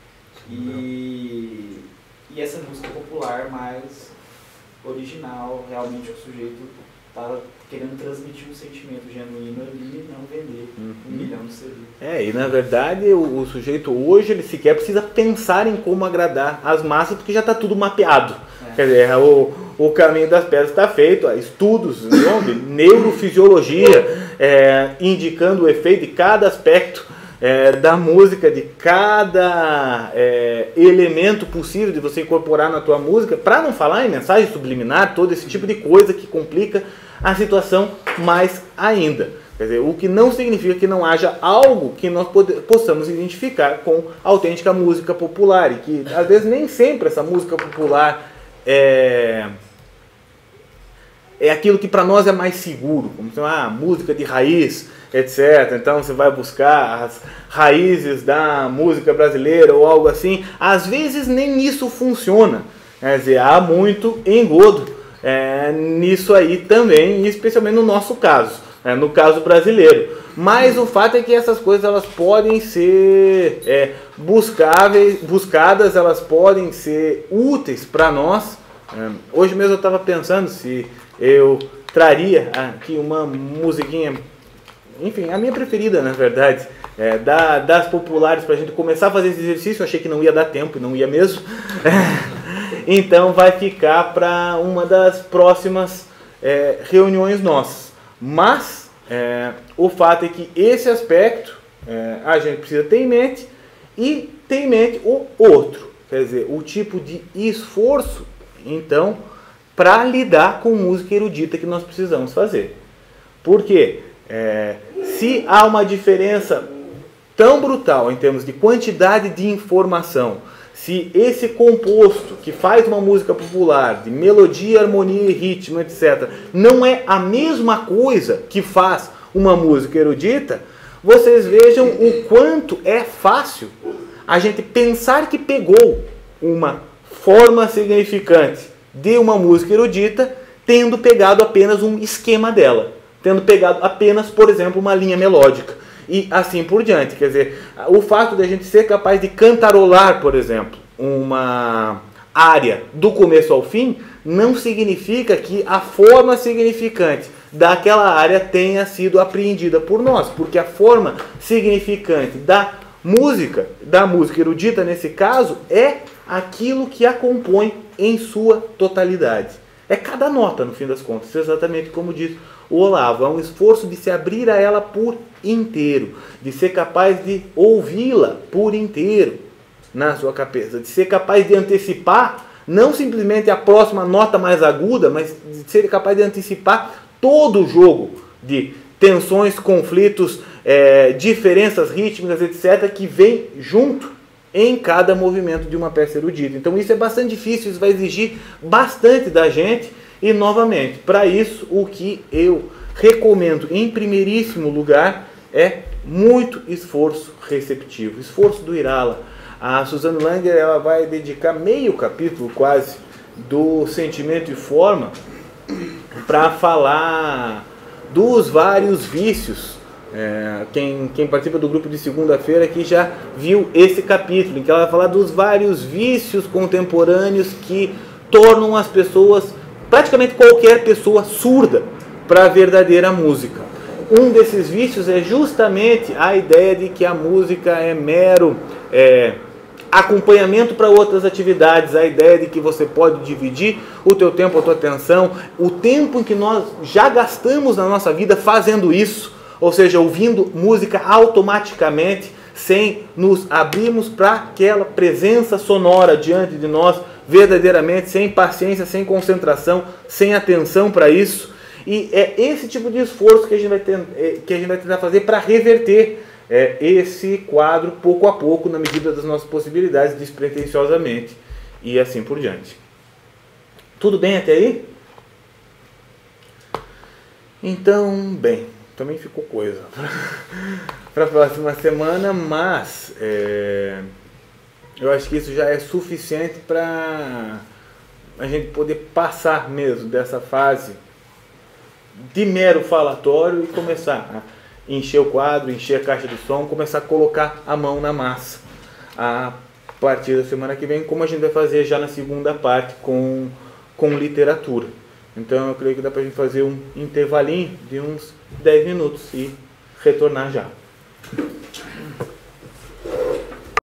e essa música popular mais original, realmente o sujeito estava querendo transmitir um sentimento genuíno ali e não vender 1 milhão de CDs. E na verdade o sujeito hoje ele sequer precisa pensar em como agradar as massas, porque já está tudo mapeado. Quer dizer, o caminho das pedras está feito, estudos de neurofisiologia indicando o efeito de cada aspecto da música, de cada elemento possível de você incorporar na tua música, para não falar em mensagem subliminar, todo esse tipo de coisa que complica a situação mais ainda. Quer dizer, o que não significa que não haja algo que nós possamos identificar com a autêntica música popular, e que às vezes nem sempre essa música popular é aquilo que para nós é mais seguro, como música de raiz, etc. Então você vai buscar as raízes da música brasileira ou algo assim. Às vezes nem isso funciona. Quer dizer, há muito engodo nisso aí também, especialmente no nosso caso, no caso brasileiro. Mas o fato é que essas coisas elas podem ser buscadas, elas podem ser úteis para nós. Hoje mesmo eu estava pensando se eu traria aqui uma musiquinha, enfim, a minha preferida, na verdade, das populares, para a gente começar a fazer esse exercício. Eu achei que não ia dar tempo, e não ia mesmo. Então vai ficar para uma das próximas reuniões nossas. Mas o fato é que esse aspecto a gente precisa ter em mente, e ter em mente o outro. Quer dizer, o tipo de esforço, então, para lidar com música erudita que nós precisamos fazer. Por quê? Se há uma diferença tão brutal em termos de quantidade de informação, se esse composto que faz uma música popular, de melodia, harmonia e ritmo, etc., não é a mesma coisa que faz uma música erudita, vocês vejam o quanto é fácil a gente pensar que pegou uma forma significante de uma música erudita tendo pegado apenas um esquema dela, tendo pegado apenas, por exemplo, uma linha melódica e assim por diante. Quer dizer, o fato de a gente ser capaz de cantarolar, por exemplo, uma área do começo ao fim, não significa que a forma significante daquela área tenha sido apreendida por nós, porque a forma significante da música erudita nesse caso, é aquilo que a compõe em sua totalidade. É cada nota, no fim das contas, exatamente como diz o Olavo. É um esforço de se abrir a ela por inteiro, de ser capaz de ouvi-la por inteiro na sua cabeça, de ser capaz de antecipar não simplesmente a próxima nota mais aguda, mas de ser capaz de antecipar todo o jogo de tensões, conflitos, diferenças rítmicas, etc., que vem junto em cada movimento de uma peça erudita. Então isso é bastante difícil, isso vai exigir bastante da gente. E novamente, para isso, o que eu recomendo em primeiríssimo lugar é muito esforço receptivo, esforço do Irala. A Suzanne Langer, ela vai dedicar meio capítulo quase do Sentimento e Forma para falar dos vários vícios. Quem participa do grupo de segunda-feira aqui já viu esse capítulo, em que ela vai falar dos vários vícios contemporâneos que tornam as pessoas, praticamente qualquer pessoa, surda para a verdadeira música. Um desses vícios é justamente a ideia de que a música é mero acompanhamento para outras atividades, a ideia de que você pode dividir o teu tempo, a tua atenção, o tempo em que nós já gastamos na nossa vida fazendo isso, ou seja, ouvindo música automaticamente, sem nos abrirmos para aquela presença sonora diante de nós, verdadeiramente, sem paciência, sem concentração, sem atenção para isso. E é esse tipo de esforço que a gente vai tentar fazer para reverter esse quadro pouco a pouco, na medida das nossas possibilidades, despretensiosamente e assim por diante. Tudo bem até aí? Então, bem, também ficou coisa para a próxima semana, mas eu acho que isso já é suficiente para a gente poder passar mesmo dessa fase de mero falatório e começar a encher o quadro, encher a caixa de som, começar a colocar a mão na massa a partir da semana que vem, como a gente vai fazer já na segunda parte com literatura. Então eu creio que dá para a gente fazer um intervalinho de uns 10 minutos e retornar já.